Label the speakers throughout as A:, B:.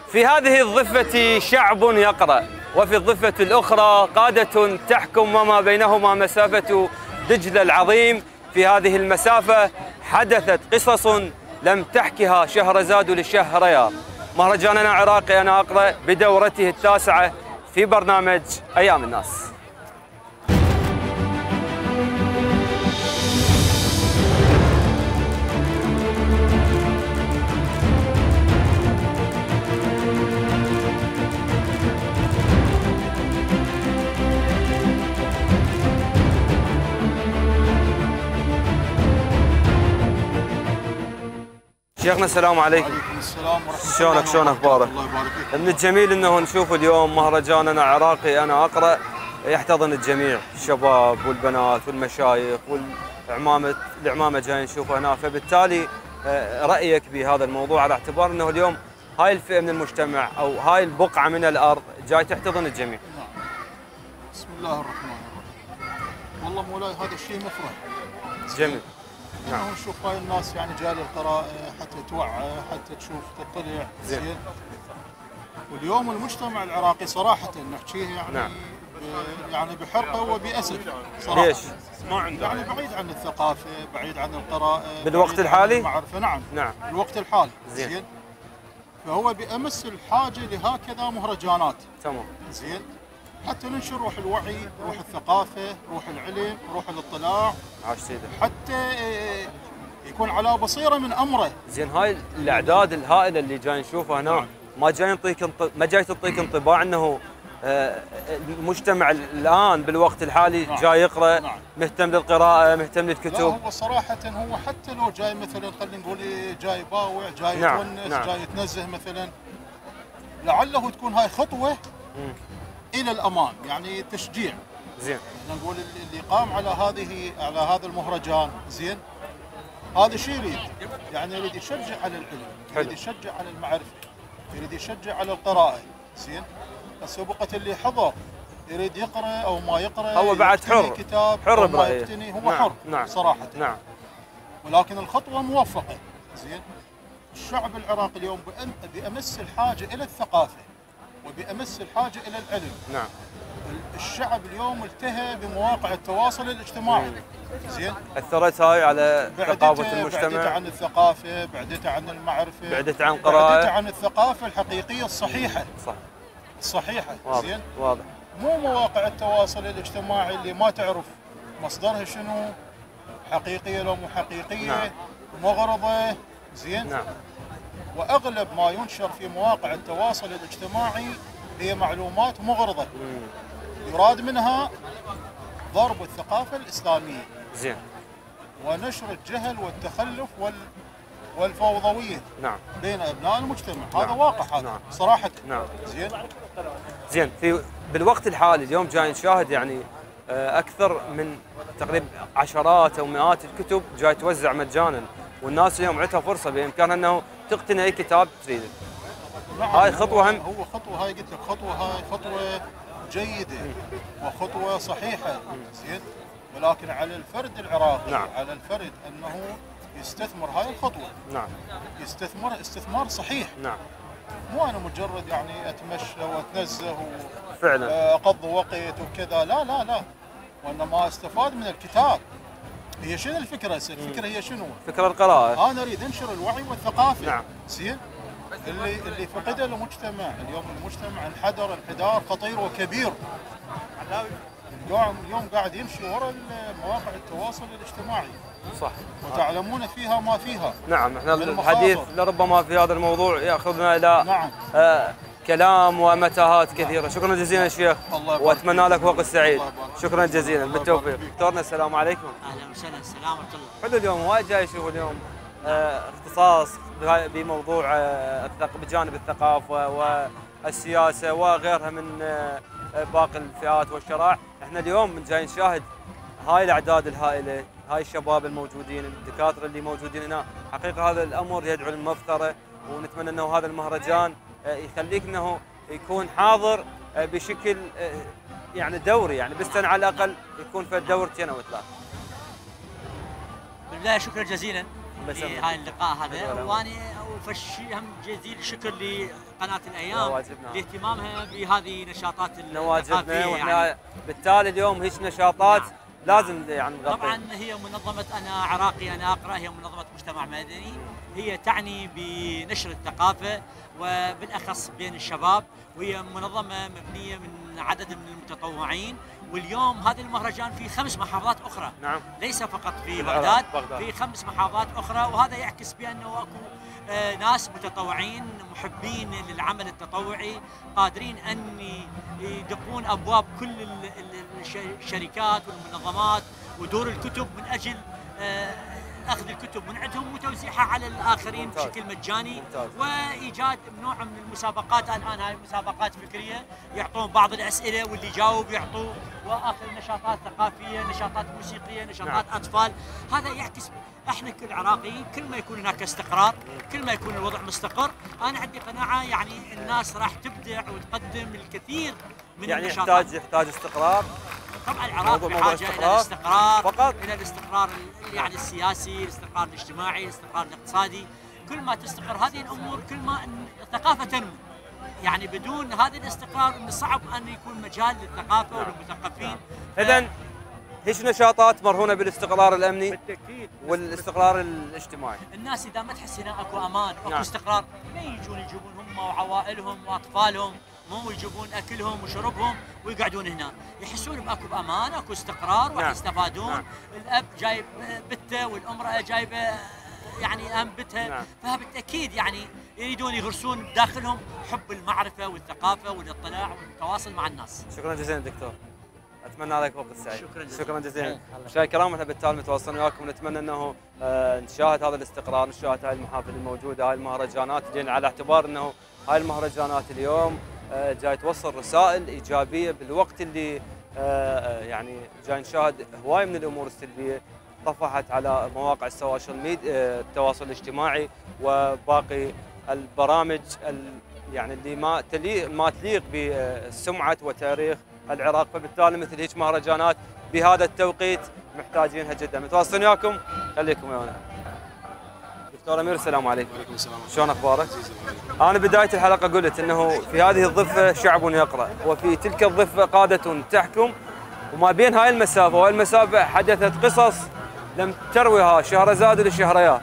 A: في هذه الضفة شعب يقرأ، وفي الضفة الأخرى قادة تحكم، وما بينهما مسافة دجلة العظيم. في هذه المسافة حدثت قصص لم تحكها شهرزاد لشهريار. مهرجاننا عراقي أنا أقرأ بدورته التاسعة في برنامج أيام الناس. شيخنا السلام عليكم.
B: وعليكم السلام ورحمة الله.
A: شلون اخبارك؟
B: الله يبارك فيك.
A: من الجميل انه نشوف اليوم مهرجاننا عراقي انا اقرا يحتضن الجميع، الشباب والبنات والمشايخ العمامه جايين نشوفه هنا، فبالتالي رايك بهذا الموضوع على اعتبار انه اليوم هاي الفئه من المجتمع او هاي البقعه من الارض جاي تحتضن الجميع.
B: نعم. بسم الله الرحمن الرحيم. والله مولاي هذا الشيء مفرح.
A: جميل.
B: نعم. نشوف هاي الناس يعني جايه للقراءة حتى توعى، حتى تشوف تطلع. زين. واليوم المجتمع العراقي صراحة نحكيه يعني
A: نعم.
B: يعني بحرقه وبأسف صراحة.
A: ليش؟ ما عنده
B: يعني بعيد عن الثقافة، بعيد عن القراءة
A: بالوقت الحالي؟
B: المعرفة. نعم.
A: نعم.
B: بالوقت الحالي.
A: زين.
B: فهو بأمس الحاجة لهكذا مهرجانات.
A: تمام.
B: زين. حتى ننشر روح الوعي، روح الثقافة، روح العلم، روح الاطلاع.
A: عاش سيدي.
B: حتى يكون على بصيرة من أمره.
A: زين، هاي الأعداد الهائلة اللي جاي نشوفها هنا ما جاي تعطيك انطباع أنه المجتمع الآن بالوقت الحالي جاي يقرأ، مهتم للقراءة، مهتم للكتب؟
B: لا، هو صراحة هو حتى لو جاي مثلا خلينا نقول جاي باوع، جاي يتونس، جاي يتنزه مثلا، لعله تكون هاي خطوة إلى الأمام، يعني تشجيع.
A: زين.
B: نقول اللي قام على هذا المهرجان، زين، هذا شيء يريد، يعني يريد يشجع على العلم، يريد يشجع على المعرفة، يريد يشجع على القراءة. زين. بس بقت اللي حضر يريد يقرأ أو ما يقرأ،
A: هو بعد حر،
B: كتاب
A: حر
B: برأيه، هو
A: نعم.
B: حر.
A: نعم.
B: صراحة.
A: نعم.
B: ولكن الخطوة موفقة. زين. الشعب العراقي اليوم بأمس الحاجة إلى الثقافة، وبأمس الحاجة إلى العلم.
A: نعم.
B: الشعب اليوم التهى بمواقع التواصل الاجتماعي. زين.
A: اثرت هاي على ثقافه المجتمع،
B: بعدته عن الثقافه، بعدته عن المعرفه،
A: بعدته عن القراءه،
B: بعدته عن الثقافه الحقيقيه الصحيحه.
A: صح.
B: الصحيحه.
A: واضح.
B: زين.
A: واضح.
B: مو مواقع التواصل الاجتماعي اللي ما تعرف مصدرها شنو، حقيقيه لو مو حقيقيه. نعم. مغرضه. زين.
A: نعم.
B: واغلب ما ينشر في مواقع التواصل الاجتماعي هي معلومات مغرضه. يراد منها ضرب الثقافة الإسلامية.
A: زين.
B: ونشر الجهل والتخلف والفوضوية.
A: نعم.
B: بين أبناء المجتمع.
A: نعم.
B: هذا واقع هذا.
A: نعم.
B: صراحة.
A: نعم.
B: زين.
A: زين. بالوقت الحالي اليوم جاي نشاهد يعني أكثر من تقريبا عشرات أو مئات الكتب جاي توزع مجانا، والناس اليوم عندها فرصة بإمكانها أنه تقتني أي كتاب تريده.
B: نعم.
A: هاي خطوة
B: هو خطوة، هاي قلت لك خطوة جيدة وخطوة صحيحة. زين. ولكن على الفرد العراقي. نعم. على الفرد أنه يستثمر هاي الخطوة.
A: نعم.
B: يستثمر استثمار صحيح.
A: نعم.
B: مو أنا مجرد يعني أتمشى وأتنزه
A: فعلا
B: أقضي وقت وكذا، لا لا لا، وإنما استفاد من الكتاب. هي شنو الفكرة؟ الفكرة هي شنو؟
A: فكرة القراءة.
B: أنا أريد أنشر الوعي والثقافة.
A: نعم.
B: زين. اللي فقده المجتمع اليوم، المجتمع انحدر انحدار خطير وكبير. اليوم قاعد يمشي وراء مواقع التواصل الاجتماعي.
A: صح.
B: وتعلمون فيها ما فيها.
A: نعم. احنا الحديث لربما في هذا الموضوع ياخذنا الى
B: نعم.
A: كلام ومتاهات كثيره. شكرا جزيلا شيخ، واتمنى لك وقت سعيد. شكرا جزيلا، بالتوفيق. دكتورنا السلام عليكم.
C: اهلا وسهلا. السلام ورحمه الله.
A: حلو اليوم وايد جاي اشوف اليوم اختصاص بموضوع بجانب الثقافه والسياسه وغيرها من باقي الفئات والشرائح. احنا اليوم جاي نشاهد هاي الاعداد الهائله، هاي الشباب الموجودين، الدكاتره اللي موجودين هنا. حقيقه هذا الامر يدعو للمفخره، ونتمنى انه هذا المهرجان يخليك انه يكون حاضر بشكل يعني دوري، يعني بالسنه على الاقل يكون في دورتين او ثلاث.
C: بالله شكرا جزيلا لهاي اللقاء هذا، وانا وفشي هم جزيل الشكر لقناه الايام
A: نواجبنا.
C: لاهتمامها بهذه النشاطات
A: نواجبنا،
C: الثقافيه
A: واحنا
C: يعني.
A: بالتالي اليوم هيك نشاطات
C: نعم.
A: لازم يعني نغطي.
C: طبعا هي منظمه انا عراقي انا اقرا، هي منظمه مجتمع مدني، هي تعني بنشر الثقافه وبالاخص بين الشباب، وهي منظمه مبنيه من عدد من المتطوعين. واليوم هذا المهرجان في 5 محافظات اخرى.
A: نعم.
C: ليس فقط في
A: العراق،
C: بغداد، في 5 محافظات اخرى، وهذا يعكس بانه اكو ناس متطوعين محبين للعمل التطوعي قادرين ان يدقون ابواب كل الشركات والمنظمات ودور الكتب من اجل اخذ الكتب من عندهم وتوزيعها على الاخرين
A: ممتاز.
C: بشكل مجاني.
A: ممتاز.
C: وايجاد نوع من المسابقات. الان هاي مسابقات فكريه، يعطون بعض الاسئله واللي يجاوب يعطوه، واخر نشاطات ثقافيه، نشاطات موسيقيه، نشاطات اطفال. هذا يعكس احنا كالعراقيين كل ما يكون هناك استقرار، كل ما يكون الوضع مستقر، انا عندي قناعه يعني الناس راح تبدع وتقدم الكثير من
A: يعني
C: النشاطات.
A: يحتاج استقرار.
C: طبعا العراق
A: موضوع
C: بحاجه الى الاستقرار
A: فقط.
C: الى الاستقرار يعني السياسي، الاستقرار الاجتماعي، الاستقرار الاقتصادي. كل ما تستقر هذه الامور كل ما الثقافه تنمو. يعني بدون هذا الاستقرار من الصعب ان يكون مجال للثقافه والمثقفين.
A: اذا هيك نشاطات مرهونه بالاستقرار الامني
C: بالتاكيد
A: والاستقرار الاجتماعي.
C: الناس اذا ما تحس هنا اكو امان واكو
A: نعم.
C: استقرار، ما يجيبون هم وعوائلهم واطفالهم، مو يجيبون اكلهم وشربهم ويقعدون هنا، يحسون باكو بامان، اكو استقرار، راح
A: نعم.
C: يستفادون.
A: نعم.
C: الاب جايب بته والامراه جايبه يعني اهم بتها.
A: نعم.
C: فبالتاكيد يعني يريدون يغرسون بداخلهم حب المعرفه والثقافه والاطلاع والتواصل مع الناس.
A: شكرا جزيلا دكتور. اتمنى لك وقت سعيد.
C: شكرا جزيلا.
A: شكرا جزيلا. مشاهدينا الكرام، احنا بالتالي متواصلين وياكم، ونتمنى انه نشاهد هذا الاستقرار، نشاهد هاي المحافل الموجوده، هاي المهرجانات، جينا على اعتبار انه هاي المهرجانات اليوم جاي توصل رسائل ايجابيه بالوقت اللي يعني جاي نشاهد هواي من الامور السلبيه طفحت على مواقع السوشيال ميديا، التواصل الاجتماعي وباقي البرامج يعني اللي ما تليق بسمعه وتاريخ العراق. فبالتالي مثل هيك مهرجانات بهذا التوقيت محتاجينها جدا. متواصلين وياكم، خليكم ويانا. دكتور امير السلام عليكم.
D: وعليكم السلام.
A: شلون اخبارك؟ انا بدايه الحلقه قلت انه في هذه الضفه شعب يقرا، وفي تلك الضفه قاده تحكم، وما بين هاي المسافه والمسافه حدثت قصص لم تروها شهرزاد لشهريار.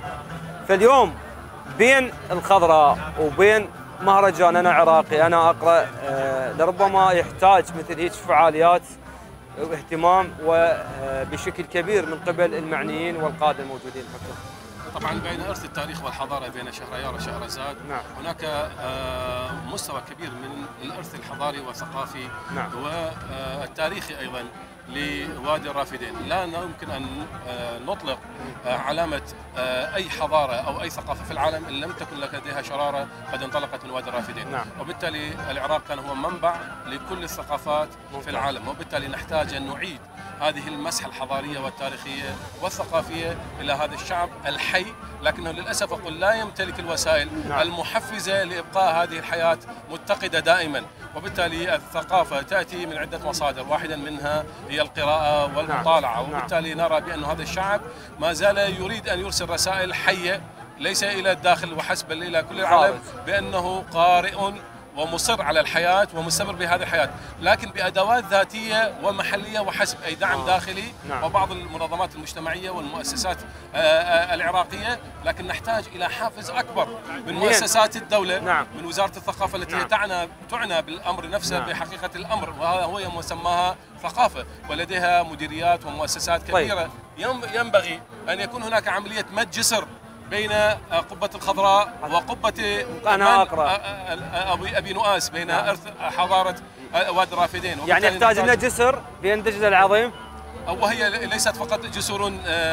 A: فاليوم بين الخضراء وبين مهرجان انا عراقي انا اقرا لربما يحتاج مثل هيك فعاليات واهتمام وبشكل كبير من قبل المعنيين والقاده الموجودين حكم.
D: طبعا بين ارث التاريخ والحضاره بين شهريار وشهرزاد،
A: نعم.
D: هناك مستوى كبير من الارث الحضاري والثقافي،
A: نعم.
D: والتاريخي ايضا لوادي الرافدين. لا يمكن ان نطلق علامه اي حضاره او اي ثقافه في العالم ان لم تكن لديها شراره قد انطلقت من وادي الرافدين.
A: نعم.
D: وبالتالي العراق كان هو منبع لكل الثقافات
A: ممتاز.
D: في العالم، وبالتالي نحتاج ان نعيد هذه المسحه الحضاريه والتاريخيه والثقافيه الى هذا الشعب الحي، لكنه للاسف اقول لا يمتلك الوسائل
A: نعم.
D: المحفزه لابقاء هذه الحياه متقده دائما. وبالتالي الثقافه تاتي من عده مصادر، واحدا منها هي القراءه والمطالعه.
A: نعم.
D: وبالتالي نرى بان هذا الشعب ما زال يريد ان يرسل رسائل حيه ليس الى الداخل وحسب بل الى كل العالم بانه قارئ ومصر على الحياة ومستمر بهذه الحياة، لكن بأدوات ذاتية ومحلية وحسب، أي دعم داخلي.
A: نعم.
D: وبعض المنظمات المجتمعية والمؤسسات العراقية، لكن نحتاج إلى حافز أكبر من مؤسسات الدولة.
A: نعم.
D: من وزارة الثقافة التي
A: نعم.
D: تعنى بالأمر نفسه. نعم. بحقيقة الأمر، وهذا هو مسماها ثقافة، ولديها مديريات ومؤسسات كبيرة. ينبغي أن يكون هناك عملية مد جسر بين قبة الخضراء وقبة
A: أنا أقرأ
D: أبي نؤاس، بين إرث حضارة وادي الرافدين.
A: يعني يحتاج لنا جسر بينتج العظيم،
D: وهي ليست فقط جسور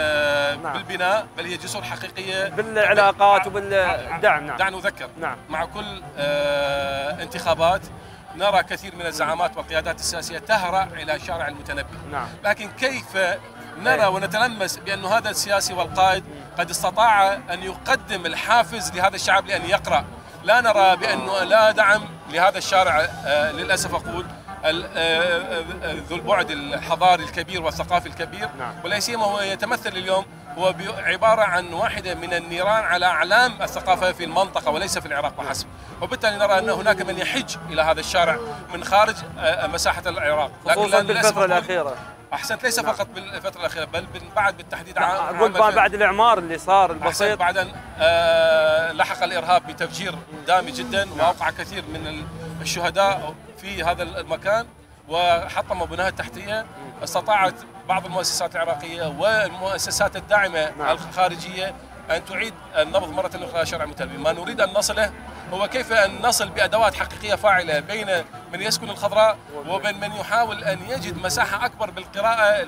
D: بالبناء، بل هي جسور حقيقية
A: بالعلاقات وبالدعم. نعم.
D: دعنا نذكر.
A: نعم.
D: مع كل انتخابات نرى كثير من الزعامات والقيادات السياسية تهرع إلى شارع المتنبي.
A: نعم.
D: لكن كيف نرى ونتلمس بأن هذا السياسي والقائد قد استطاع أن يقدم الحافز لهذا الشعب لأن يقرأ؟ لا نرى بأنه لا دعم لهذا الشارع للأسف أقول ذو البعد الحضاري الكبير والثقافي الكبير.
A: نعم.
D: ولا سيما هو يتمثل اليوم هو عبارة عن واحدة من النيران على أعلام الثقافة في المنطقة وليس في العراق وحسب. وبالتالي نرى أن هناك من يحج إلى هذا الشارع من خارج مساحة العراق،
A: خصوصا بالفترة الأخيرة.
D: أحسنت، ليس فقط بالفترة الأخيرة بل بعد بالتحديد
A: أقول بعد الإعمار اللي صار البسيط،
D: بعد أن لحق الإرهاب بتفجير دامي جدا وأوقع كثير من الشهداء في هذا المكان وحطم بناها التحتية. استطاعت بعض المؤسسات العراقية والمؤسسات الداعمة الخارجية أن تعيد النبض مرة أخرى شارع متلبي. ما نريد أن نصله هو كيف أن نصل بأدوات حقيقية فاعلة بين من يسكن الخضراء وبين من يحاول أن يجد مساحة أكبر بالقراءة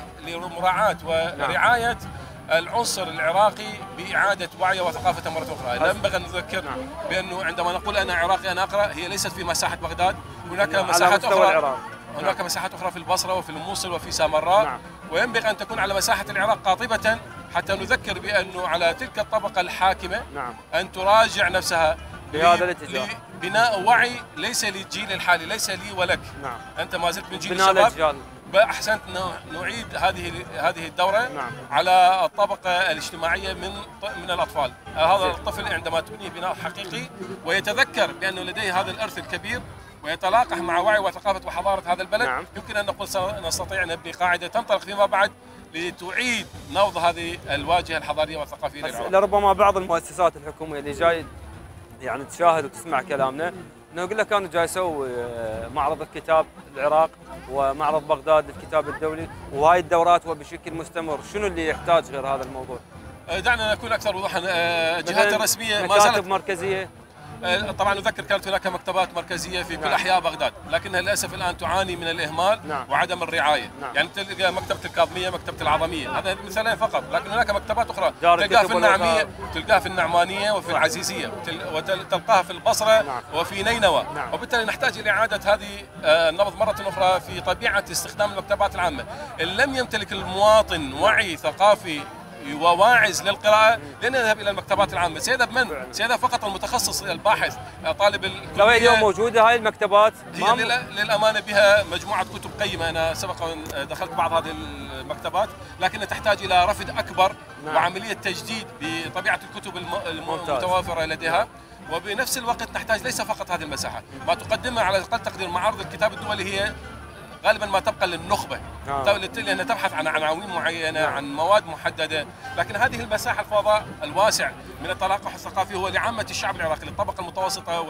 D: لمراعاة ورعاية العنصر العراقي بإعادة وعيه وثقافته مرة أخرى. لا ينبغي أن نذكر بأنه عندما نقول أنا عراقي أنا أقرأ، هي ليست في مساحة بغداد، هناك مساحات أخرى، هناك مساحات أخرى في البصرة وفي الموصل وفي سامراء، وينبغي أن تكون على مساحة العراق قاطبة حتى نذكر بأنه على تلك الطبقة الحاكمة أن تراجع نفسها
A: بهذا الاتجاه،
D: بناء وعي ليس للجيل الحالي، ليس لي ولك. أنت ما زلت من جيل الشباب. أحسنت نعيد هذه الدورة على الطبقة الاجتماعية من الأطفال. هذا الطفل عندما تبنيه بناء حقيقي ويتذكر بأنه لديه هذا الإرث الكبير ويتلاقح مع وعي وثقافة وحضارة هذا البلد، يمكن أن نقول نستطيع أن نبني قاعدة تنطلق فيما بعد لتعيد نبض هذه الواجهة الحضارية والثقافية للعراق.
A: لربما بعض المؤسسات الحكومية اللي جاي يعني تشاهد وتسمع كلامنا انه يقول لك كانوا جاي يسوي معرض الكتاب العراق ومعرض بغداد للكتاب الدولي وهاي الدورات وبشكل مستمر، شنو اللي يحتاج غير هذا الموضوع؟
D: دعنا نكون اكثر وضوحا. الجهات الرسميه
A: ما زالت مركزيه.
D: طبعا نذكر كانت هناك مكتبات مركزيه في كل احياء بغداد، لكنها للاسف الان تعاني من الاهمال وعدم الرعايه. يعني تلقى مكتبه الكاظميه، مكتبه العظميه، هذا مثالين فقط، لكن هناك مكتبات اخرى تلقاها في النعميه، تلقاها في النعمانيه وفي العزيزيه، وتلقاها في البصره وفي نينوى. وبالتالي نحتاج الى اعاده هذه النبض مره اخرى في طبيعه استخدام المكتبات العامه. ان لم يمتلك المواطن وعي ثقافي وواعز للقراءة لن يذهب إلى المكتبات العامة. سيذهب من؟ سيذهب فقط المتخصص الباحث طالب الكلية.
A: اليوم موجودة هاي المكتبات؟
D: هي للأمانة بها مجموعة كتب قيمة، أنا سبق أن دخلت بعض هذه المكتبات، لكنها تحتاج إلى رفد أكبر وعملية تجديد بطبيعة الكتب المتوافرة لديها. وبنفس الوقت نحتاج ليس فقط هذه المساحة، ما تقدمها على أقل تقدير معارض الكتاب الدولي هي غالبا ما تبقى للنخبه، لأنها تبحث عن عناوين معينه، عن مواد محدده، لكن هذه المساحه الفضاء الواسع من التلاقح الثقافي هو لعامه الشعب العراقي، للطبقه المتوسطه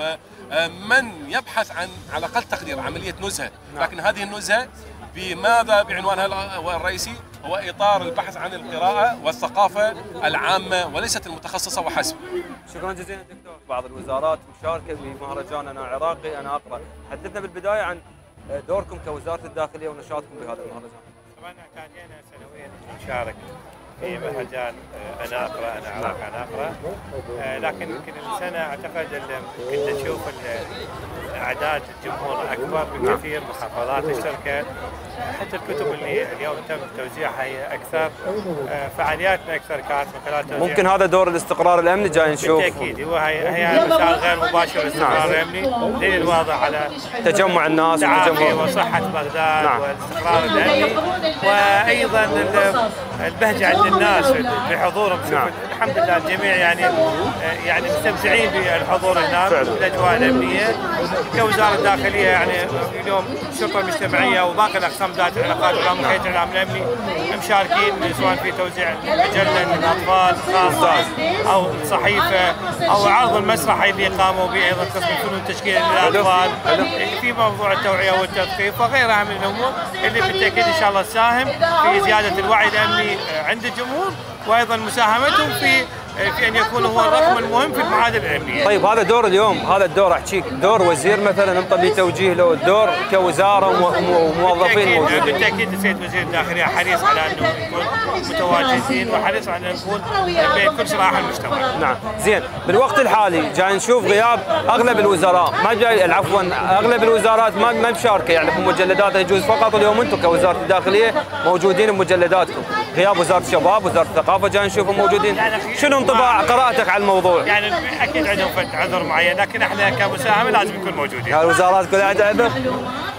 D: ومن يبحث عن على اقل تقدير عمليه نزهه، لكن هذه النزهه بماذا بعنوانها الرئيسي هو اطار البحث عن القراءه والثقافه العامه وليست المتخصصه وحسب.
A: شكرا جزيلا دكتور. بعض الوزارات مشاركه بمهرجان انا عراقي انا اقرا، حدثنا بالبدايه عن دوركم كوزارة الداخلية ونشاطكم بهذا المهرجان.
E: طبعا اعتادينا سنويا نشارك في مهرجان انا اقرا انا عراق انا اقرا، لكن يمكن السنه اعتقد كنت نشوف اعداد الجمهور اكبر بكثير، محافظات اشتركت، حتى الكتب اللي اليوم تم توزيعها هي اكثر، فعالياتنا اكثر كانت من خلال توزيع.
A: ممكن هذا دور الاستقرار الامني جاي نشوف.
E: بالتاكيد هي مثال غير مباشر للاستقرار الامني، دليل واضح على
A: تجمع الناس
E: وصحه بغداد والاستقرار الامني، وايضا البهجه عند الناس بحضورهم. الحمد لله الجميع يعني مستمتعين بالحضور هناك بالاجواء الامنيه. كوزاره الداخليه يعني اليوم الشرطه المجتمعيه وباقي الاقسام ذات العلاقات والامن محيط الاعلام الامني مشاركين، سواء في توزيع مجله للاطفال خاصه او صحيفه او عرض المسرح اللي قاموا به ايضا قسم الفنون التشكيليه للاطفال في موضوع التوعيه والتثقيف وغيرها من الامور اللي بالتاكيد ان شاء الله تساهم في زياده الوعي الامني عند الجمهور، وايضا مساهمتهم في ان يكون هو الرقم المهم في المعادله الامنيه.
A: طيب هذا دور اليوم، هذا الدور احكيك دور وزير مثلا انت بتوجيه له الدور كوزاره وموظفين موجودين.
E: بالتاكيد السيد وزير الداخليه حريص على انه نكون متواجدين وحريص على ان نكون بين كل شرائح المجتمع.
A: نعم، زين، بالوقت الحالي جاي نشوف غياب اغلب الوزراء، ما جاي اغلب الوزارات ما مشاركه يعني في مجلداتها، يجوز فقط اليوم انتم كوزاره الداخليه موجودين بمجلداتكم، غياب وزاره الشباب، وزاره الثقافه جاي نشوفهم موجودين. شنو انطباع قراءتك على الموضوع؟
E: يعني اكيد عندهم عذر معين، لكن احنا كمساهمه لازم نكون موجودين.
A: الوزارات كلها عندها عذر؟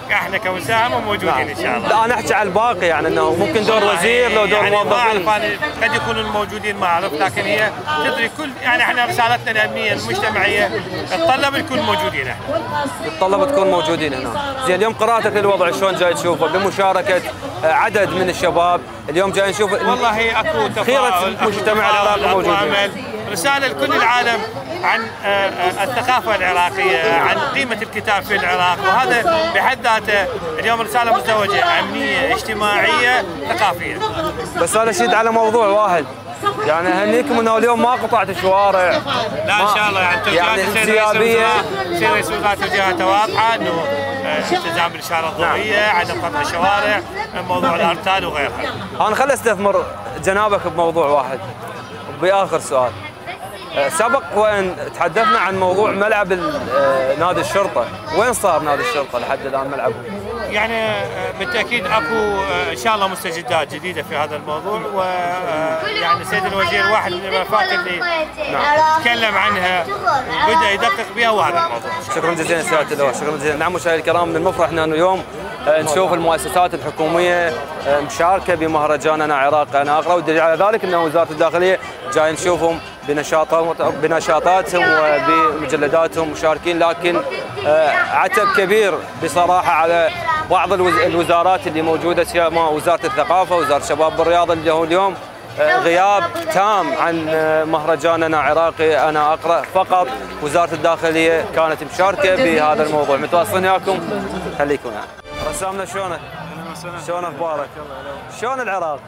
E: احنا كمساهمه موجودين ان شاء الله.
A: لا انا احكي على الباقي، يعني انه ممكن دور وزير لو دور
E: يعني ما
A: موظفين.
E: اعرف انا قد يكونوا الموجودين ما اعرف، لكن هي تدري كل يعني احنا رسالتنا الامنيه المجتمعيه تتطلب نكون موجودين احنا.
A: يتطلب تكون موجودين هنا. زين اليوم قراءتك للوضع شلون جاي تشوفه بمشاركه عدد من الشباب؟ اليوم جاي نشوف
E: والله اكو تفاؤل،
A: خيرة المجتمع العراقي موجودين.
E: رساله لكل العالم عن الثقافه العراقيه، عن قيمه الكتاب في العراق، وهذا بحد ذاته اليوم رساله مزدوجه، امنيه، اجتماعيه، ثقافيه.
A: بس انا اشيد على موضوع واحد، يعني اهنيكم انه اليوم ما قطعت الشوارع.
E: لا ان شاء الله يعني توجيهات سير رئيس الوزراء توجيهاته واضحه، انه التزام بالاشاره الضوئيه، عدم قطع الشوارع، موضوع الارتال وغيرها.
A: انا خل استثمر جنابك بموضوع واحد باخر سؤال. سبق وان تحدثنا عن موضوع ملعب نادي الشرطه، وين صار نادي الشرطه لحد الان ملعبه؟
E: يعني بالتاكيد اكو ان شاء الله مستجدات جديده في هذا الموضوع، ويعني السيد الوزير واحد من الملفات اللي تكلم عنها وبدا يدقق بها وهذا الموضوع.
A: شكرا جزيلا سياده اللواء، شكرا جزيلا. نعم مشاهدينا الكرام، من المفرح ان اليوم نشوف المؤسسات الحكوميه مشاركه بمهرجان انا عراق انا اقرا، والدليل على ذلك ان وزاره الداخليه جاي نشوفهم بنشاطاتهم وبمجلداتهم مشاركين، لكن عتب كبير بصراحه على بعض الوزارات اللي موجوده، سواء وزاره الثقافه، وزاره الشباب والرياضه، اللي هو اليوم غياب تام عن مهرجان انا عراقي انا اقرا. فقط وزاره الداخليه كانت مشاركه بهذا الموضوع. متواصلين وياكم، خليكم معنا. رسامنا شلونك؟ شلون اخبارك؟ شلون العراق؟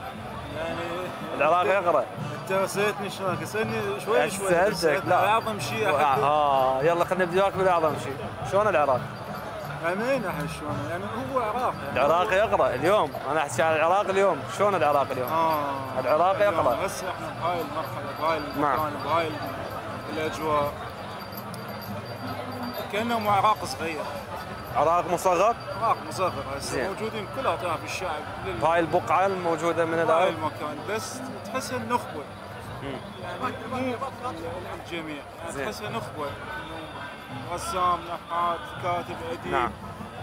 A: العراق يقرا.
F: انت سالتني شلونك؟ اسالني شوي شوي.
A: سالتك لا
F: اعظم شيء
A: يلا خلينا نبدا وياك بالاعظم شيء. شلون العراق؟
F: امين احنا شلون؟ يعني هو عراق يعني.
A: العراق يقرا اليوم، انا احكي عن العراق اليوم، شلون العراق اليوم؟ العراق يقرا.
F: هسه احنا بهاي المرحله بهاي المكان بهاي الاجواء كانه عراق صغير.
A: عراق مصغر؟
F: عراق مصغر هسه موجودين كل اطياف الشعب
A: بهاي البقعه الموجوده من
F: هاي المكان، بس تحس النخبه يعني مو الجميع، يعني تحس نخبه رسام، نحات، كاتب، اديب.
A: نعم.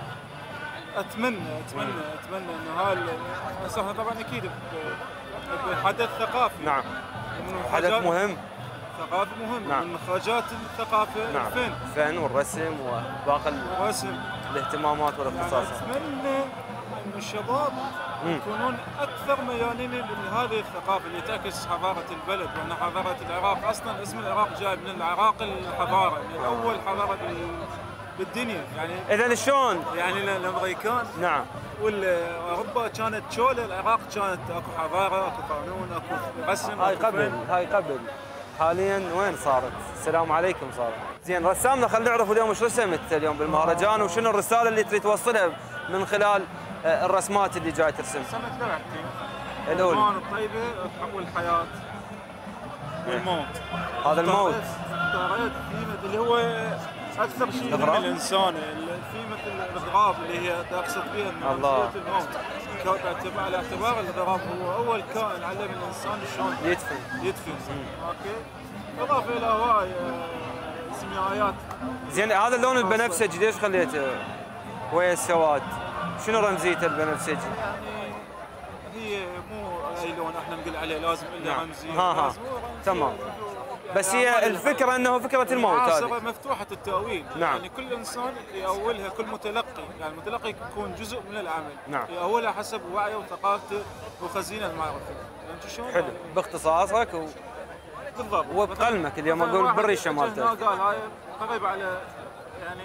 F: اتمنى انه هاي احنا طبعا اكيد بحدث ثقافي.
A: نعم. حدث مهم.
F: ثقافي مهم.
A: نعم.
F: من مخرجات الثقافه
A: نعم.
F: الفن
A: والرسم وباقي الاهتمامات والاختصاصات.
F: يعني اتمنى انه الشباب يكونون اكثر ميالين لهذه الثقافه اللي تعكس حضاره البلد، وان حضاره العراق اصلا اسم العراق جاي من العراق الحضاره، من اول حضاره بالدنيا يعني.
A: اذا شلون؟
F: يعني الامريكان
A: نعم
F: واوروبا كانت شوله، العراق كانت اكو حضاره، اكو قانون، اكو رسم.
A: هاي قبل حاليا وين صارت؟ السلام عليكم صارت. زين رسامنا، خلينا نعرف اليوم وش رسمت اليوم بالمهرجان، وشنو الرساله اللي تريد توصلها من خلال الرسمات اللي جاي ترسم؟
F: رسمت لوحتين.
A: الاولى
F: الالوان الطيبه تحول الحياه والموت.
A: هذا الموت
F: اختاريت قيمه اللي هو اكثر شيء يهم الانسان، قيمه الغراب اللي هي اقصد بها مسؤوليه الموت. على اعتبار الغراب هو اول كائن علم الانسان شلون يدفن. اوكي. اضافه الى هواي سيميائيات.
A: زين هذا اللون البنفسجي ليش خليته ويا السواد؟ شنو رمزيته البنفسجي؟
F: يعني هي مو اي لون احنا نقول عليه لازم الا رمزي.
A: تمام. بس هي الفكره انه فكره الموت هذه
F: مفتوحه التاويل.
A: نعم.
F: يعني كل انسان يأولها، كل متلقي، يعني المتلقي يكون جزء من العمل.
A: نعم.
F: يأولها حسب وعيه وثقافته وخزينه المعرفه. يعني شلون؟
A: حلو باختصاصك
F: بالضبط
A: وبقلمك. اليوم اقول بالريشه مالتك.
F: قال هاي قريبه على يعني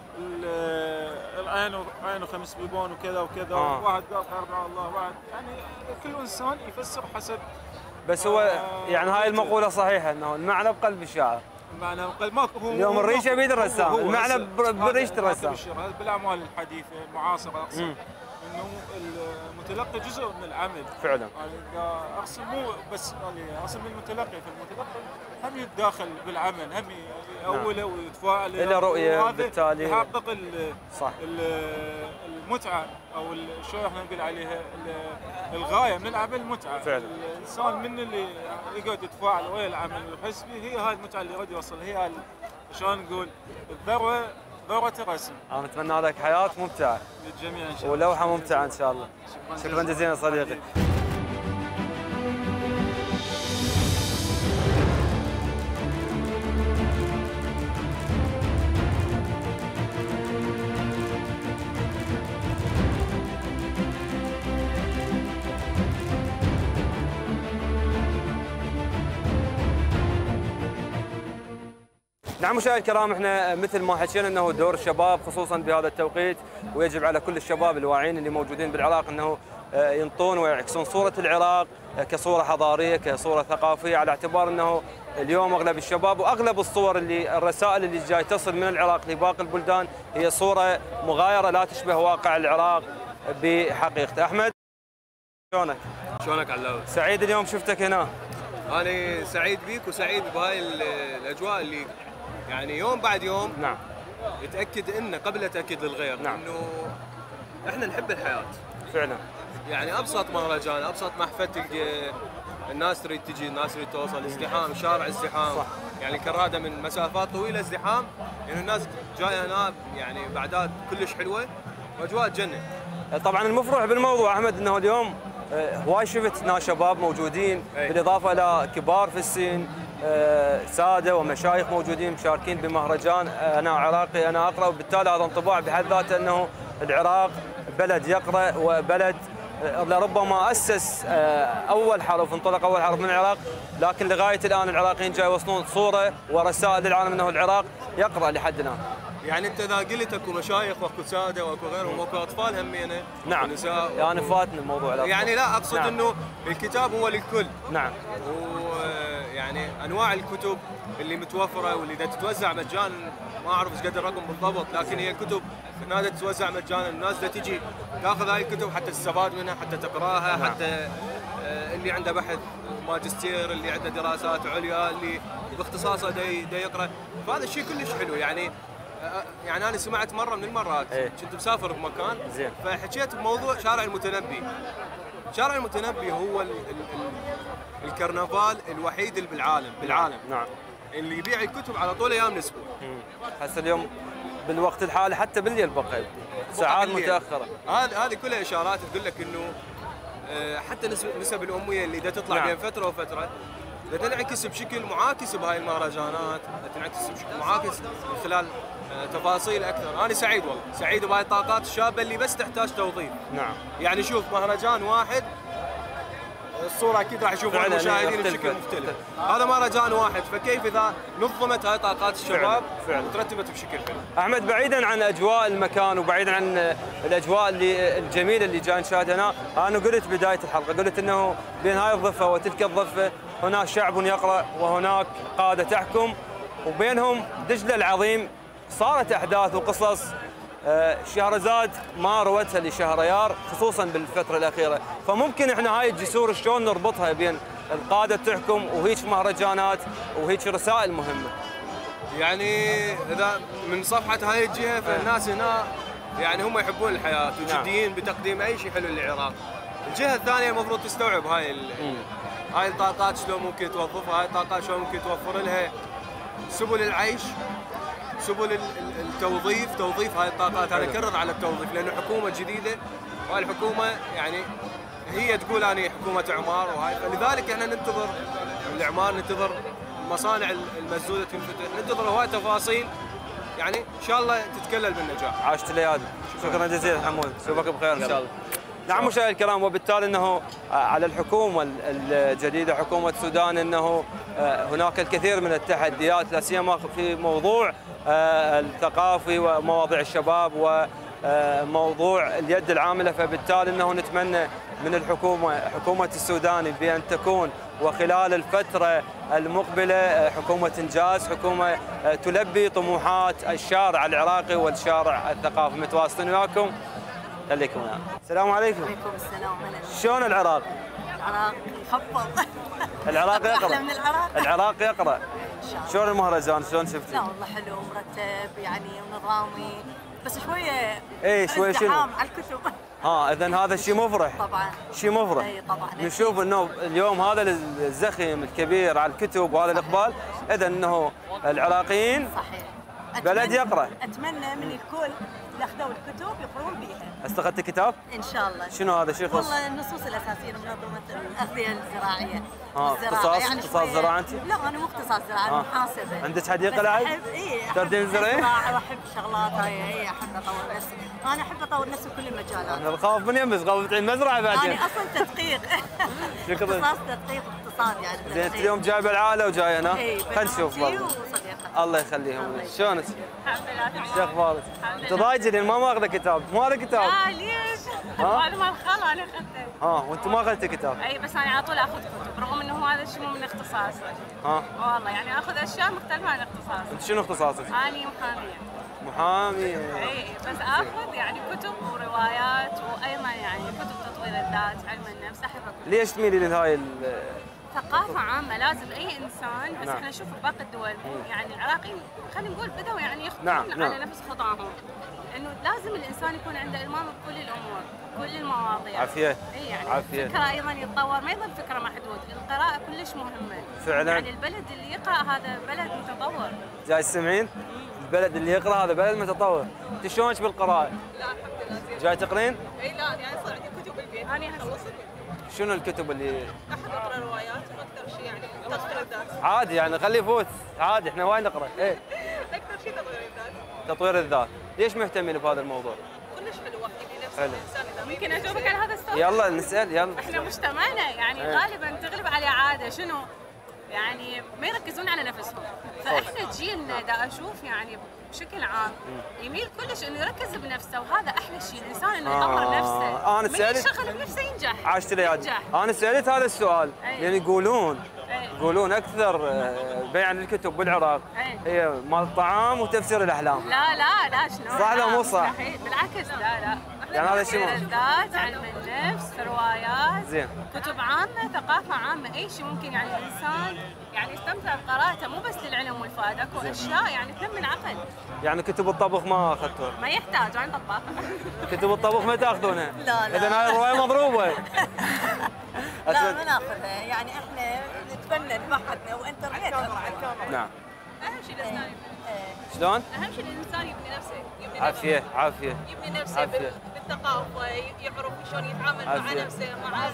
F: العين وخمس بيبون وكذا وكذا. واحد قال قرب على الله، واحد يعني كل انسان يفسر حسب.
A: بس هو يعني هاي المقوله صحيحه انه المعنى بقلب الشاعر.
F: المعنى بقلب ماكو. هو
A: اليوم الريشه بيد الرسام، المعنى بريشه الرسام.
F: بالاعمال الحديثه المعاصره اقصد انه المتلقي جزء من العمل
A: فعلا.
F: يعني اقصد مو بس اقصد المتلقي، فالمتلقي هم يتداخل بالعمل، هم يأوله ويتفاعل
A: له رؤيه، بالتالي
F: يحقق
A: صح
F: المتعه او شو احنا نقول عليها الغايه من العمل، المتعه.
A: فعلا.
F: الانسان من اللي يقعد يتفاعل ويا العمل ويحس به، هي هاي المتعه اللي يريد يوصلها، هي شلون نقول الذروه دورة رسم.
A: انا اتمنى لك حياه ممتعه
F: للجميع ان شاء الله.
A: ولوحه ممتعه ان شاء الله. شكرا جزيلا صديقي. نعم مشاهدينا الكرام، احنا مثل ما حكينا انه دور الشباب خصوصا بهذا التوقيت، ويجب على كل الشباب الواعيين اللي موجودين بالعراق انه ينطون ويعكسون صوره العراق كصوره حضاريه، كصوره ثقافيه، على اعتبار انه اليوم اغلب الشباب واغلب الصور الرسائل اللي جاي تصل من العراق لباقي البلدان هي صوره مغايره لا تشبه واقع العراق بحقيقته. احمد شلونك؟
G: شلونك علاوي؟
A: سعيد اليوم شفتك هنا.
G: أنا سعيد بيك وسعيد بهاي الأجواء اللي يعني يوم بعد يوم
A: نعم
G: يتأكد إنه قبل تأكيد للغير
A: نعم.
G: إنه إحنا نحب الحياة
A: فعلا.
G: يعني أبسط مهرجان، أبسط محفل تلقى الناس تريد تجي، الناس تريد توصل، ازدحام، شارع ازدحام صح. يعني كرادة من مسافات طويلة ازدحام، يعني الناس جاية هنا يعني بعدات كلش حلوة وأجواء تجنن.
A: طبعا المفرح بالموضوع احمد انه اليوم هواي شفت ناس شباب موجودين بالاضافه الى كبار في السن، ساده ومشايخ موجودين مشاركين بمهرجان انا عراقي انا اقرا، وبالتالي هذا انطباع بحد ذاته انه العراق بلد يقرا وبلد لربما اسس اول حرف، انطلق اول حرف من العراق، لكن لغايه الان العراقيين جاي يوصلون صوره ورسائل للعالم انه العراق يقرا لحد الان.
G: يعني انت اذا قلت اكو مشايخ واكو ساده واكو غيرهم واكو اطفال همينه
A: نعم
G: ونساء
A: يعني فاتني الموضوع الأطفال.
G: يعني لا اقصد نعم. انه الكتاب هو للكل.
A: نعم.
G: ويعني انواع الكتب اللي متوفره واللي دا تتوزع مجانا، ما اعرف ايش قد الرقم بالضبط، لكن هي الكتب هنا دا تتوزع مجانا، الناس دا تجي تاخذ هاي الكتب حتى تستفاد منها، حتى تقراها، نعم. حتى اللي عنده بحث ماجستير، اللي عنده دراسات عليا، اللي باختصاصه دا يقرا، فهذا الشيء كلش حلو. يعني انا سمعت مره من المرات كنت مسافر بمكان زين، فحكيت بموضوع شارع المتنبي. شارع المتنبي هو الكرنفال الوحيد اللي بالعالم
A: نعم
G: اللي يبيع الكتب على طول ايام الاسبوع.
A: هسه اليوم بالوقت الحالي حتى بالليل بقى ساعات متاخره.
G: هذه كلها اشارات تقول لك انه حتى نسب الاميه اللي دا تطلع نعم. بين فتره وفتره دا تنعكس بشكل معاكس بهاي المهرجانات، تنعكس بشكل معاكس من خلال تفاصيل اكثر. انا سعيد والله، سعيد بهاي الطاقات الشابه اللي بس تحتاج توظيف.
A: نعم.
G: يعني شوف مهرجان واحد الصوره اكيد راح يشوفها المشاهدين بشكل مختلف. هذا مهرجان واحد، فكيف اذا نظمت هاي طاقات الشباب وترتبت بشكل حلو.
A: احمد بعيدا عن اجواء المكان وبعيدا عن الاجواء الجميله اللي جاي نشاهدها هنا، انا قلت بدايه الحلقه قلت انه بين هاي الضفه وتلك الضفه هناك شعب يقرا وهناك قاده تحكم، وبينهم دجله العظيم. صارت احداث وقصص شهرزاد ما روتها لشهريار خصوصا بالفتره الاخيره، فممكن احنا هاي الجسور شلون نربطها بين القاده تحكم وهيك مهرجانات وهيك رسائل مهمه.
G: يعني اذا من صفحه هاي الجهه فالناس هنا يعني هم يحبون الحياه وجديين بتقديم اي شيء حلو للعراق. الجهه الثانيه المفروض تستوعب هاي الطاقات شلون ممكن توظفها، هاي الطاقات شلون ممكن توفر لها سبل العيش، سبل التوظيف، توظيف هاي الطاقات. انا اكرر على التوظيف لانه حكومه جديده، وهاي الحكومه يعني هي تقول انا حكومه اعمار وهاي، فلذلك احنا ننتظر الاعمار، ننتظر المصانع المسدوده تنفتح، ننتظر هواي تفاصيل يعني ان شاء الله تتكلل بالنجاح.
A: عاشت الايادي، شكرا جزيلا حمود، اشوفك بخير ان شاء الله. نعم مشاهدينا الكرام، وبالتالي انه على الحكومه الجديده حكومه السودان انه هناك الكثير من التحديات لا سيما في موضوع الثقافي ومواضيع الشباب وموضوع اليد العامله، فبالتالي انه نتمنى من الحكومه حكومه السودان بان تكون وخلال الفتره المقبله حكومه انجاز، حكومه تلبي طموحات الشارع العراقي والشارع الثقافي. متواصلين وياكم، خليكم معنا. السلام عليكم.
H: وعليكم السلام.
A: شلون العراق؟
H: العراق محفظ.
A: العراق يقرا.
H: أحلى من العراق.
A: العراق يقرا. شلون المهرجان؟ شلون شفتي؟
H: لا والله حلو مرتب يعني ونظامي، بس شويه
A: شويه شنو؟
H: على الكتب.
A: اذا هذا شيء مفرح.
H: طبعا.
A: شيء مفرح.
H: اي طبعا.
A: نشوف انه اليوم هذا الزخم الكبير على الكتب وهذا الاقبال، اذا انه العراقيين
H: صحيح
A: بلد يقرأ.
H: اتمنى من الكل اللي اخذوا الكتب يقرون بها.
A: استخدت كتاب؟
H: ان شاء الله.
A: شنو هذا شو يخص؟
H: والله النصوص الاساسيه من منظمه الاغذيه الزراعيه.
A: اختصاص زراعه انت؟
H: لا انا مو اختصاص زراعه، انا محاسبه.
A: عندك حديقه العاب؟
H: اي
A: تردين زراعي؟
H: واحب الشغلات هاي، احب اطور نفسي، انا احب اطور نفسي بكل المجالات.
A: احنا نخاف من يمس غلط المزرعه بعدين.
H: انا اصلا تدقيق اختصاص تدقيق اقتصاد يعني.
A: زين انت اليوم جايبه العائله وجايه هنا؟ خلينا نشوف
H: وصديقه.
A: الله يخليهم. شلونك؟
I: الحمد لله.
A: شو اخبارك؟ انت ضايجه لان ما ماخذه كتاب، مو هذا كتاب؟
I: ليش؟ هذا مال الخال انا اخذته.
A: وانت ما اخذت كتاب؟
I: اي بس انا على طول اخذ كتب رغم انه هذا الشيء مو من اختصاصي. والله يعني اخذ اشياء مختلفه عن اختصاصي.
A: انت شنو اختصاصك؟
I: اني محاميه.
A: محاميه.
I: اي بس اخذ يعني كتب وروايات وايضا يعني كتب تطوير الذات، علم النفس، احب اكتب.
A: ليش تميلي لهاي
I: ثقافة عامة لازم أي إنسان، بس احنا نشوف باقي الدول يعني العراقيين خلينا نقول بدأوا يعني يخطون على نفس خطاهم، إنه لازم الإنسان يكون عنده إلمام بكل الأمور، كل المواضيع.
A: عافية.
I: إي يعني
A: عافية.
I: فكرة أيضا يتطور، ما يظل فكرة محدود، القراءة كلش مهمة.
A: فعلا.
I: يعني البلد اللي يقرأ هذا بلد متطور.
A: جاي تسمعين؟ البلد اللي يقرأ هذا بلد متطور. أنت شلونك بالقراءة؟
I: لا الحمد لله زين.
A: جاي تقرين؟
I: إي لا يعني صار عندي كتب بالبيت. أنا خلصت.
A: شنو الكتب اللي
I: أحب أقرأ روايات وأكثر شيء يعني تطوير الذات.
A: عادي يعني خليه يفوت عادي احنا وايد نقرا ايه
I: أكثر شيء تطوير الذات.
A: تطوير الذات ليش مهتمين بهذا الموضوع؟
I: كلش حلو واحد يبني نفسه
A: حلو.
I: الانسان اذا ممكن اجاوبك على هذا السؤال؟
A: يلا نسال يلا.
I: احنا مجتمعنا يعني غالبا تغلب عليه عاده شنو؟ يعني ما يركزون على نفسهم، فاحنا جيلنا دا اشوف يعني بشكل عام يميل كلش انه يركز بنفسه، وهذا احلى شيء الانسان انه يطور نفسه.
A: انا سالت
I: من يشتغل بنفسه ينجح.
A: عاشت لي انا سالت هذا السؤال لان يقولون اكثر بيع الكتب بالعراق هي مال الطعام وتفسير الاحلام.
I: لا شنو؟
A: صح لا مو صح؟
I: بالعكس لا
A: يعني هذا شيء
I: الذات، علم النفس، روايات،
A: زين،
I: كتب عامه، ثقافه عامه، اي شيء ممكن يعني الانسان يعني يستمتع بقراءته مو بس للعلم والفائده، اكو اشياء يعني تنمي العقل.
A: يعني كتب الطبخ ما اخذتوها؟
I: ما يحتاج عن طباخ.
A: كتب الطبخ ما تاخذونها؟
H: لا
A: اذا هاي الروايه مضروبه.
H: لا ما ناخذها، يعني احنا نتفنن بحثنا وانترنت.
A: نعم.
I: اهم شيء الانسان
A: شلون؟
I: اهم شيء الانسان يبني نفسه،
A: عافيه
I: يبني نفسه بالثقافه، يعرف شلون يتعامل مع نفسه، مع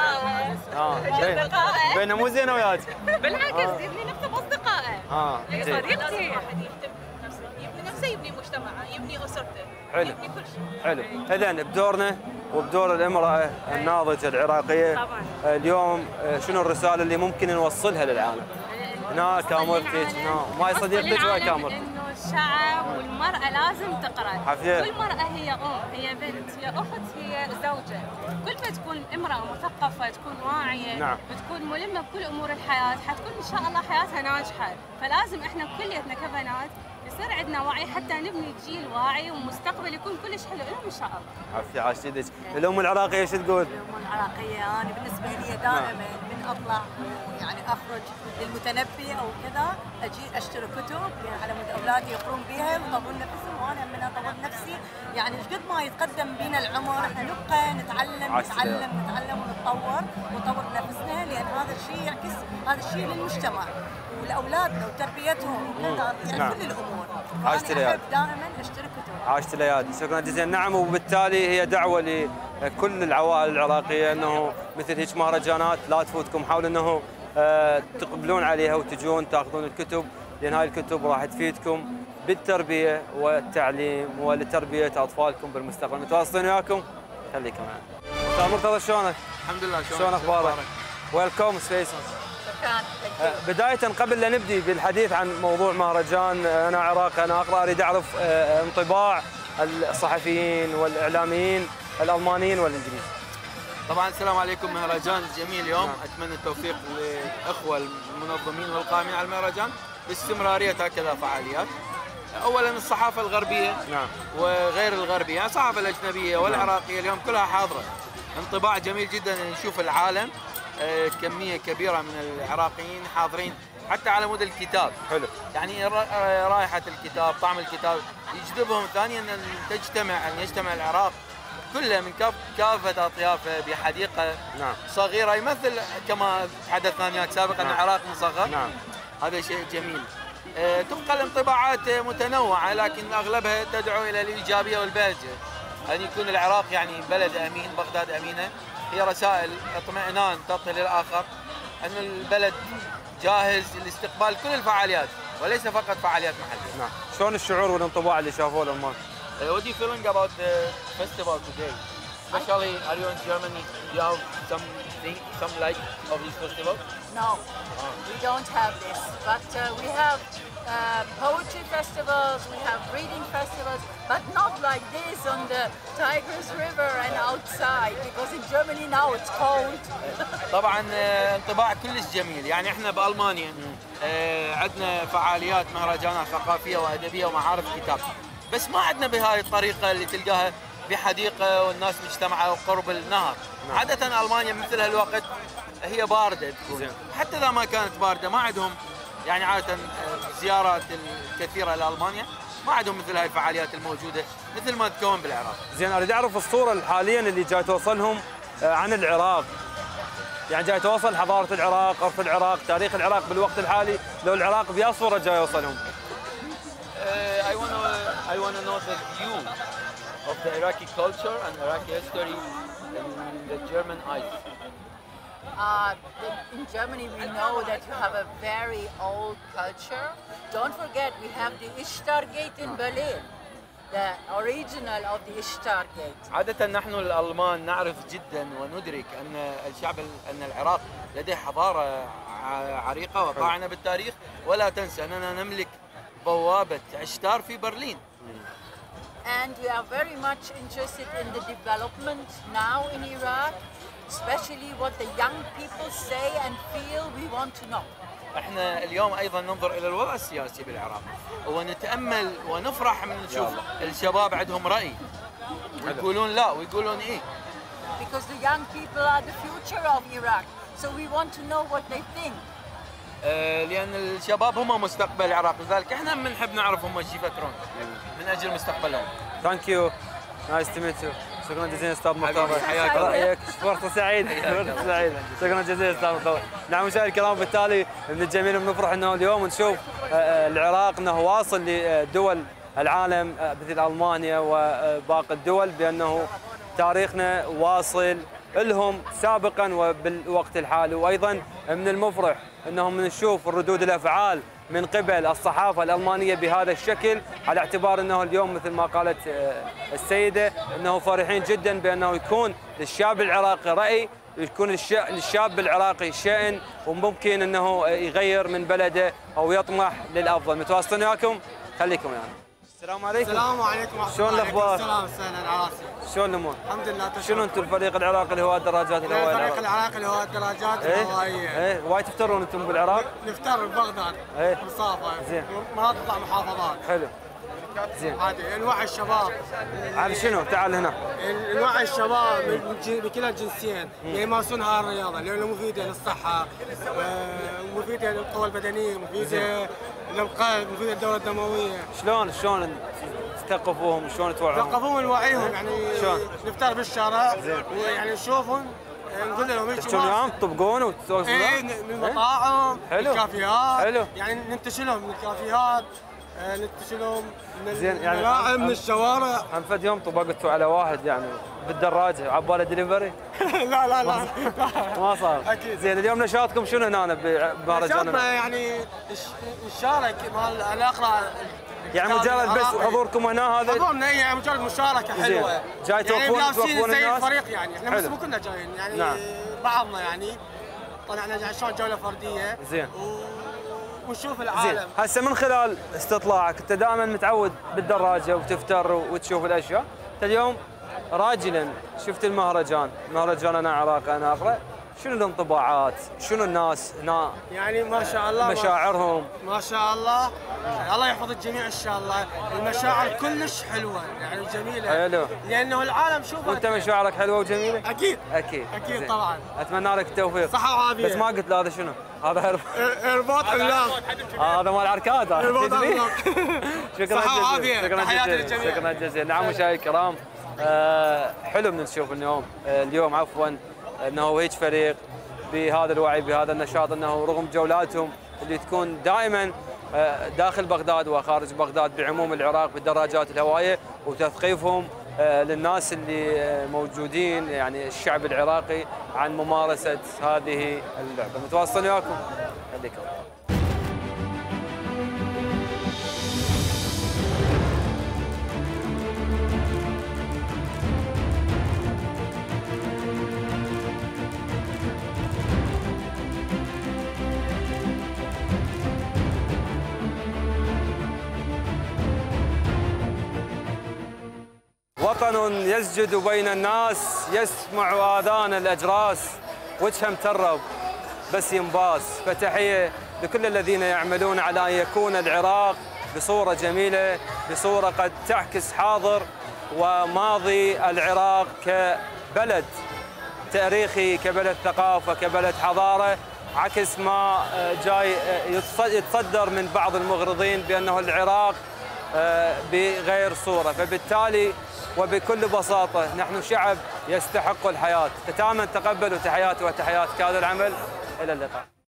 I: غيره،
A: بينه مو زين وياك.
I: بالعكس يبني نفسه باصدقائه. صديقتي
G: لازم واحد يهتم بنفسه، يبني نفسه، يبني مجتمعه، يبني اسرته،
A: حلو.
G: يبني كل شيء.
A: حلو. اذا بدورنا وبدور الامراه الناضجه العراقيه
I: طبعا
A: اليوم شنو الرساله اللي ممكن نوصلها للعالم؟ هنا كامرتك هنا وماي صديقتك وهاي كامرتك.
I: انه الشعب والمراه لازم تقرا.
A: عافية.
I: كل مراه هي هي بنت، هي اخت، هي زوجه. كل ما تكون امراه مثقفه، تكون واعيه،
A: نعم.
I: بتكون ملمه بكل امور الحياه، حتكون ان شاء الله حياتها ناجحه. فلازم احنا كليتنا كبنات يصير عندنا وعي حتى نبني جيل واعي ومستقبل يكون كلش حلو لهم ان شاء الله.
A: عافية عاش يدك. الام العراقيه ايش تقول؟
H: الام العراقيه انا بالنسبه لي دائما من اطلع يعني اخرج للمتنبي او كذا اجي اشتري كتب يعني على مود اولادي يقرون بها ويطورون نفسهم، وانا من اطور نفسي يعني ايش قد ما يتقدم بينا العمر احنا نبقى نتعلم ونطور نفسنا، لان هذا الشيء يعكس هذا الشيء للمجتمع ولاولادنا وتربيتهم وكذا يعني كل الامور.
A: عاشت لياد.
H: دائما اشتري كتب.
A: عاشت لياد. شكرا جزيلا. نعم، وبالتالي هي دعوه لكل العوائل العراقيه انه مثل هيك مهرجانات لا تفوتكم، حاولوا انه تقبلون عليها وتجون تاخذون الكتب، لان هاي الكتب راح تفيدكم بالتربيه والتعليم ولتربيه اطفالكم بالمستقبل. متواصلين وياكم، خليكم معنا. استاذ مرتضى شلونك؟
J: الحمد لله.
A: شلون اخبارك؟ ويلكم سبيس. بداية قبل لا نبدي بالحديث عن موضوع مهرجان أنا عراق أنا أقرأ، أريد أعرف انطباع الصحفيين والإعلاميين الألمانيين والإنجليز.
J: طبعا السلام عليكم. مهرجان جميل اليوم. أتمنى التوفيق للأخوة المنظمين والقائمين على المهرجان باستمرارية هكذا فعاليات. أولا الصحافة الغربية وغير الغربية، يعني الصحافة الأجنبية والعراقية اليوم كلها حاضرة. انطباع جميل جدا أن نشوف العالم كمية كبيرة من العراقيين حاضرين حتى على مود الكتاب.
A: حلو.
J: يعني رائحة الكتاب، طعم الكتاب يجذبهم. ثانيا أن يجتمع العراق كله من كافة أطيافه بحديقة صغيرة، يمثل كما تحدثنا سابقا العراق مصغر.
A: نعم.
J: هذا شيء جميل. تبقى الانطباعات متنوعة، لكن أغلبها تدعو إلى الإيجابية والبهجة، أن يكون العراق يعني بلد أمين، بغداد أمينة. هي رسائل اطمئنان تعطي للآخر أن البلد جاهز لاستقبال كل الفعاليات وليس فقط فعاليات محلية.
A: نعم. شلون الشعور والانطباع اللي شافوه الألمان؟
J: What do you feeling about the festival today? Especially, are you in Germany? Do you have some like of this festival?
K: No, we don't have this, but we have poetry festivals, we have reading festivals, but not like this on the Tigris River and outside, because in Germany now it's cold.
J: طبعا انطباع كلش جميل، يعني احنا بألمانيا عندنا فعاليات مهرجانات ثقافية وأدبية ومعارض كتاب، بس ما عندنا بهاي الطريقة اللي تلقاها بحديقة والناس مجتمعة وقرب النهر. عادة ألمانيا مثل هالوقت هي باردة تكون، حتى إذا ما كانت باردة ما عندهم يعني عادة زيارات الكثيرة لألمانيا، ما عندهم مثل هاي الفعاليات الموجودة مثل ما تكون بالعراق.
A: زين، أريد أعرف الصورة حاليا اللي جاي توصلهم عن العراق، يعني جاي توصل حضارة العراق، عرف العراق، تاريخ العراق بالوقت الحالي، لو العراق بأي صورة جاي يوصلهم؟
J: I want to know the view of the Iraqi culture and Iraqi history in the German eyes.
K: In Germany we know that you have a very old culture. Don't forget we have the Ishtar Gate in Berlin, the original of the Ishtar Gate.
J: عادة نحن الألمان نعرف جدا وندرك أن العراق لديه حضارة عريقة وطاعنة بالتاريخ، ولا تنسى أننا نملك بوابة عشتار في برلين.
K: And we are very much interested in the development now in Iraq, especially what the young people say and feel. We want to know.
J: احنا اليوم ايضا ننظر الى الوضع السياسي بالعراق ونتامل ونفرح من نشوف الشباب عندهم راي ويقولون لا ويقولون ايه.
K: Because the young people are the future of Iraq, so we want to know what they think.
J: لان الشباب هم مستقبل العراق، لذلك احنا بنحب نعرف هم ايش يفكرون من اجل مستقبلهم.
A: ثانك يو، نايس تو ميت يو. شكرا جزيلا استاذ مختار،
J: حياك الله.
A: رايك فرصه سعيده، فرصه سعيده. شكرا جزيلا استاذ مختار. نعم مشاهدينا الكرام، بالتالي من الجميل بنفرح انه اليوم نشوف العراق انه واصل لدول العالم مثل المانيا وباقي الدول، بانه تاريخنا واصل لهم سابقا وبالوقت الحالي. وايضا من المفرح انهم نشوف ردود الافعال من قبل الصحافه الالمانيه بهذا الشكل، على اعتبار انه اليوم مثل ما قالت السيده انه فرحين جدا بانه يكون للشاب العراقي راي، يكون للشاب العراقي شأن وممكن انه يغير من بلده او يطمح للافضل. متواصلين وياكم، خليكم ويانا. يعني. السلام عليكم.
L: السلام عليكم ورحمة الله.
A: شلون الاخبار؟
L: السلام سهلا على راسي.
A: شلون الامور؟
L: الحمد لله.
A: شنو انتم الفريق العراقي الهواة الدراجات الهوائيه؟
L: الفريق العراقي الهواة الدراجات الهوائيه.
A: ايه وايد تفترون انتم بالعراق؟
L: نفتر ببغداد.
A: ايه
L: مصافه.
A: زين.
L: ما تطلع محافظات.
A: حلو. زين.
L: عادي نوعي الشباب.
A: على شنو؟ تعال هنا.
L: نوعي الشباب بكلا الجنسين يمارسون هاي الرياضه لانه مفيده للصحه، مفيده للقوه البدنيه، مفيده للقلب، مفيده للدوره الدمويه.
A: شلون تثقفوهم؟ شلون توعوهم؟
L: تثقفوهم ونوعيهم، يعني
A: شلون؟
L: نفتر بالشارع ويعني نشوفهم نقول لهم ايش
A: تمشون وياهم تطبقون وتسولفون؟
L: ايه من المطاعم، الكافيهات،
A: حلو.
L: يعني ننتشلهم من الكافيهات، ننتشلهم من
A: زين، يعني
L: الملاعب، من الشوارع.
A: هم فد يوم طبقتوا على واحد يعني بالدراجه عباله دليفري؟
L: لا
A: ما صار.
L: اكيد.
A: زين، اليوم نشاطكم شنو هنا بمهرجان؟
L: نشاطنا يعني نشارك مال الاقرا،
A: يعني مجرد بس حضوركم هنا هذا؟
L: حضورنا يعني مجرد مشاركه حلوه.
A: جاي توقفون
L: يعني
A: توقفون
L: زي
A: الناس؟
L: الفريق يعني احنا بس مو كلنا جايين يعني. نعم. بعضنا يعني طلعنا شلون جوله فرديه.
A: زين.
L: ونشوف العالم.
A: زين، هسه من خلال استطلاعك انت دائما متعود بالدراجه وتفتر وتشوف الاشياء، انت اليوم راجلا شفت المهرجان، انا عراقي انا اقرا، شنو الانطباعات؟ شنو الناس هنا؟
L: يعني ما شاء الله
A: مشاعرهم
L: ما شاء الله، الله يحفظ الجميع ان شاء الله. المشاعر كلش حلوه يعني جميله.
A: حلو.
L: لانه العالم شوف.
A: وانت مشاعرك حلوه وجميله؟
L: اكيد
A: اكيد
L: زين. طبعا.
A: اتمنى لك التوفيق.
L: صحه وعافيه.
A: بس ما قلت له هذا شنو؟ هذا
L: ارباط املاك.
A: هذا مال عركات.
L: ارباط املاك.
A: شكرا
L: صحه وعافيه.
A: شكرا جزيلا. نعم مشاهدينا الكرام، حلو من نشوف اليوم عفوا انه هيك فريق بهذا الوعي بهذا النشاط، انه رغم جولاتهم اللي تكون دائما داخل بغداد وخارج بغداد بعموم العراق بالدراجات الهوائية، وتثقيفهم للناس اللي موجودين يعني الشعب العراقي عن ممارسة هذه اللعبة. متواصل وياكم، خليكم. وطن يسجد بين الناس، يسمع آذان الأجراس، وجهه مترب بس ينباس. فتحية لكل الذين يعملون على أن يكون العراق بصورة جميلة، بصورة قد تعكس حاضر وماضي العراق كبلد تاريخي، كبلد ثقافة، كبلد حضارة، عكس ما جاي يتصدر من بعض المغرضين بأنه العراق بغير صورة. فبالتالي وبكل بساطة نحن شعب يستحق الحياة. ختاما تقبلوا تحياتي وتحيات كادر العمل، إلى اللقاء.